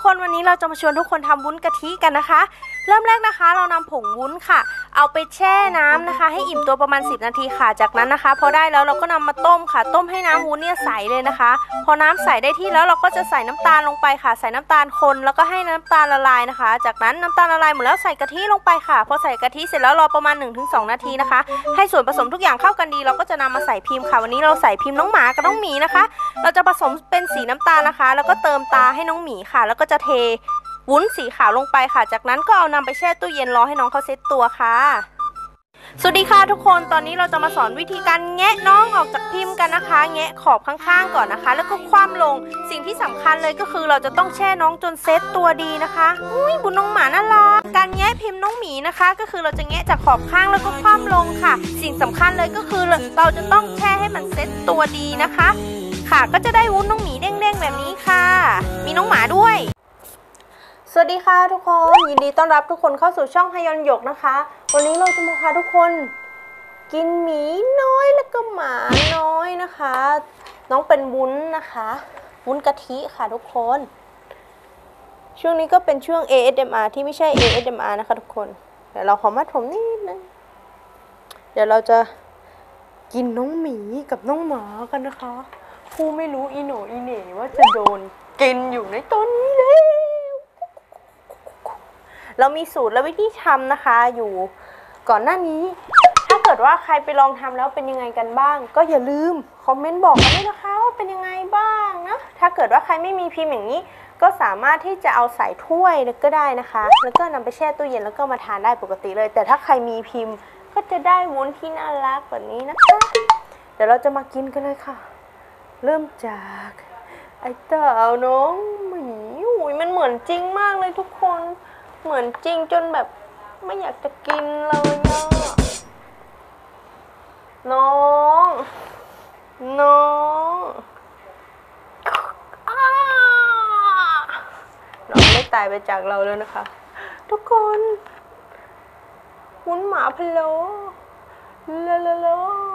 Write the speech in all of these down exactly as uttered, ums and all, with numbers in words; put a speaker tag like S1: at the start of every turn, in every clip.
S1: คนวันนี้เราจะมาชวนทุกคนทำวุ้นกะทิกันนะคะเริ่มแรกนะคะเรานำผงวุ้นค่ะเอาไปแช่น้ำนะคะให้อิ่มตัวประมาณสิบนาทีค่ะจากนั้นนะคะพอได้แล้วเราก็นำมาต้มค่ะต้มให้น้ำวุ้นเนี่ยใสเลยนะคะพอน้ำใสได้ที่แล้วเราก็จะใส่น้ำตาลลงไปค่ะใส่น้ำตาลคนแล้วก็ให้น้ำตาลละลายนะคะจากนั้นน้ำตาลละลายหมดแล้วใส่กะทิลงไปค่ะพอใส่กะทิเสร็จแล้วรอประมาณ หนึ่งถึงสอง นาทีนะคะให้ส่วนผสมทุกอย่างเข้ากันดีเราก็จะนำมาใส่พิมพ์ค่ะวันนี้เราใส่พิมพ์น้องหมากับน้องหมีนะคะเราจะผสมเป็นสีน้ำตาลนะคะแล้วก็เติมตาให้น้องหมีค่ะแล้วก็จะเทวุ้นสีขาวลงไปค่ะจากนั้นก็เอานำไปแช่ตู้เย็นรอให้น้องเขาเซ็ตตัวค่ะสวัสดีค่ะทุกคนตอนนี้เราจะมาสอนวิธีการแงะน้องออกจากพิมพ์กันนะคะแงะขอบข้างๆก่อนนะคะแล้วก็คว่ำลงสิ่งที่สำคัญเลยก็คือเราจะต้องแช่น้องจนเซ็ตตัวดีนะคะอุ้ยบุญน้องหมาน่ารักการแงะพิมพ์น้องหมีนะคะก็คือเราจะแงะจากขอบข้างแล้วก็คว่ำลงค่ะสิ่งสำคัญเลยก็คือเราจะต้องแช่ให้มันเซ็ตตัวดีนะคะค่ะก็จะได้วุ้นน้องหมีเด้งๆแบบนี้ค่ะมีน้องหมาด้วยสวัสดีค่ะทุกคนยินดีต้อนรับทุกคนเข้าสู่ช่องฮยอนหยกนะคะวันนี้เราจะมาพาทุกคนกินหมีน้อยแล้วก็หมาน้อยนะคะน้องเป็นวุ้นนะคะวุ้นกะทิค่ะทุกคนช่วงนี้ก็เป็นช่วง เอ เอส เอ็ม อาร์ ที่ไม่ใช่ เอ เอส เอ็ม อาร์ นะคะทุกคนเดี๋ยวเราขอมัดผมนิดนึงเดี๋ยวเราจะกินน้องหมีกับน้องหมากันนะคะผู้ไม่รู้อีโหนอีเหน่ว่าจะโดนกินอยู่ในตอนนี้เลยเรามีสูตรและวิธีทำนะคะอยู่ก่อนหน้านี้ถ้าเกิดว่าใครไปลองทำแล้วเป็นยังไงกันบ้างก็อย่าลืมคอมเมนต์บอกกันด้วยนะคะว่าเป็นยังไงบ้างนะถ้าเกิดว่าใครไม่มีพิมพ์อย่างนี้ก็สามารถที่จะเอาใส่ถ้วยก็ได้นะคะแล้วก็นำไปแช่ตู้เย็นแล้วก็มาทานได้ปกติเลยแต่ถ้าใครมีพิมพ์ก็จะได้วุ้นที่น่ารักแบบนี้นะคะเดี๋ยวเราจะมากินกันเลยค่ะเริ่มจากไอ้เต่าน้องหมีอุ้ยมันเหมือนจริงมากเลยทุกคนเหมือนจริงจนแบบไม่อยากจะกินเลยอะน้องน้องน้องได้ตายไปจากเราแล้วนะคะทุกคนวุ้นหมาพะโล้ลาลาลา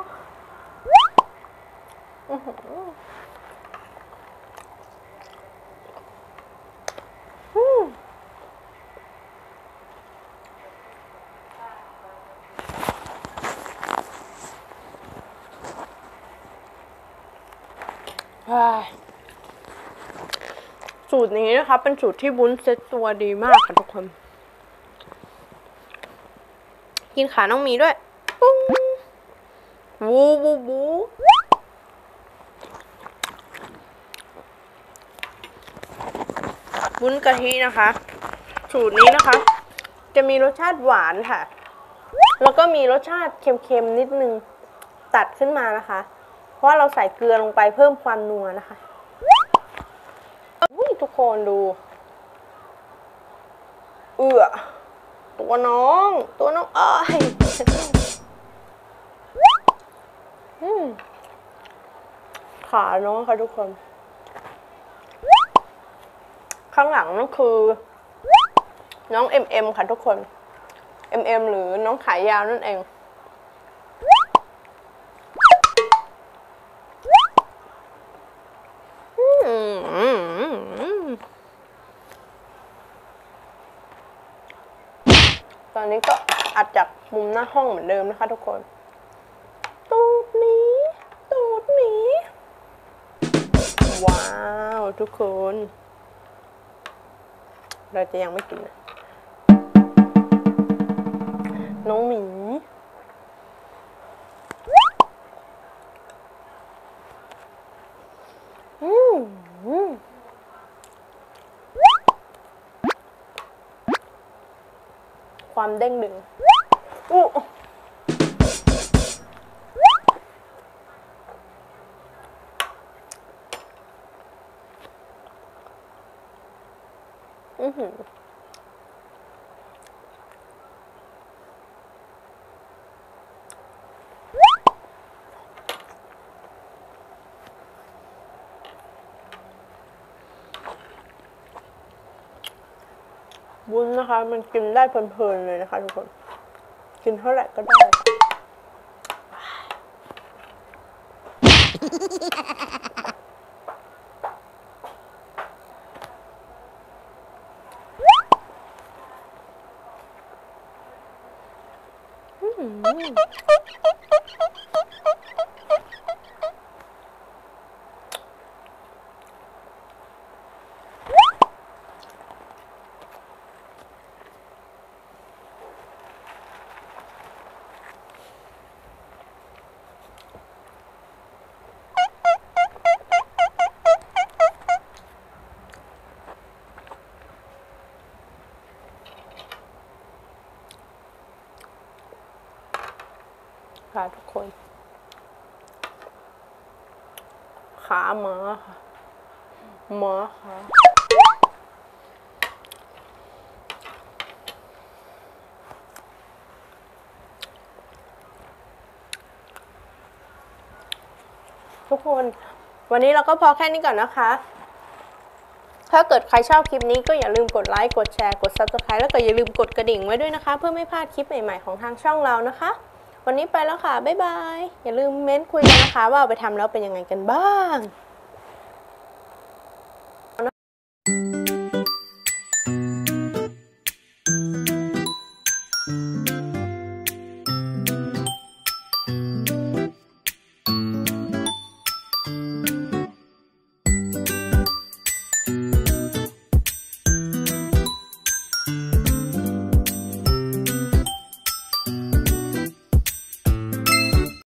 S1: อืมสูตรนี้นะคะเป็นสูตรที่วุ้นเซ็ตตัวดีมากค่ะทุกคนกินขาน้องหมีด้วยวูวูวูวุ้นกะทินะคะสูตรนี้นะคะจะมีรสชาติหวานค่ะแล้วก็มีรสชาติเค็มๆนิดนึงตัดขึ้นมานะคะเพราะว่าเราใส่เกลือลงไปเพิ่มความนัวนะคะอุ้ยทุกคนดูเอื้อตัวน้องตัวน้องเอ้ยขาน้องค่ะทุกคนข้างหลังนั่นคือน้องเอ็มเอ็มค่ะทุกคนเอ็มเอ็มหรือน้องขายาวนั่นเองตอนนี้ก็อัดจากมุมหน้าห้องเหมือนเดิมนะคะทุกคนตูดหมีตูดหมีว้าวทุกคนเราจะยังไม่กินนะน้องหมีอืมความเด้งดึงอู้อือหือวุ้นนะคะมันกินได้เพลินๆเลยนะคะทุกคนกินเท่าไหร่ก็ได้ค่ะทุกคนขาหมาค่ะหมาค่ะทุกคนวันนี้เราก็พอแค่นี้ก่อนนะคะ ถ้าเกิดใครชอบคลิปนี้ก็อย่าลืมกดไลค์กดแชร์กด ซับสไครบ์ แล้วก็อย่าลืมกดกระดิ่งไว้ด้วยนะคะเพื่อไม่พลาดคลิปใหม่ๆของทางช่องเรานะคะวันนี้ไปแล้วค่ะบ๊ายบายอย่าลืมเม้นคุยกันนะคะว่าเอาไปทำแล้วเป็นยังไงกันบ้าง